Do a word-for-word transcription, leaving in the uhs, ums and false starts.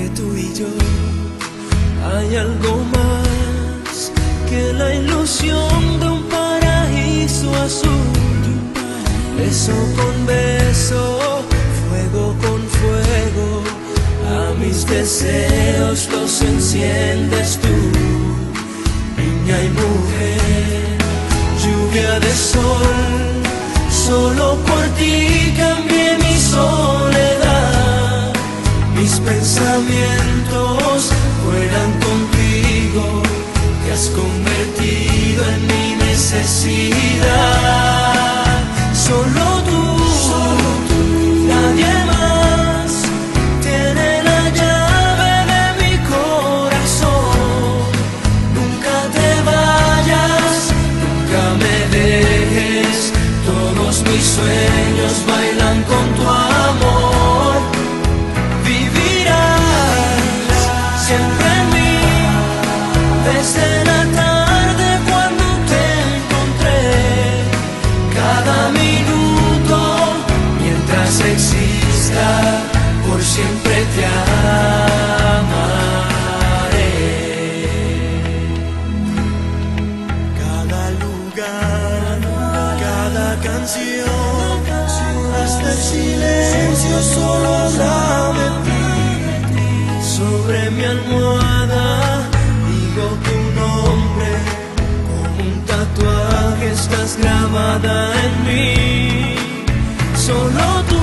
tú y yo hay algo más que la ilusión de un paraíso azul. Beso con beso, fuego con fuego, a mis deseos los enciendes tú, niña y mujer. Lluvia de sol, solo por ti cambié mi soledad. Mis pensamientos vuelan contigo, te has convertido en mi necesidad. Solo tú, solo tú, nadie más tiene la llave de mi corazón. Nunca te vayas, nunca me dejes, todos mis sueños bailan con tu amor. Vivirás siempre en mí, desde la tarde cuando te encontré. Cada minuto, mientras exista, por siempre te amaré. Cada lugar, cada canción, hasta el silencio solo habla de ti. Sobre mi almohada digo tu nombre, como un tatuaje estás grabada en mí. Solo tú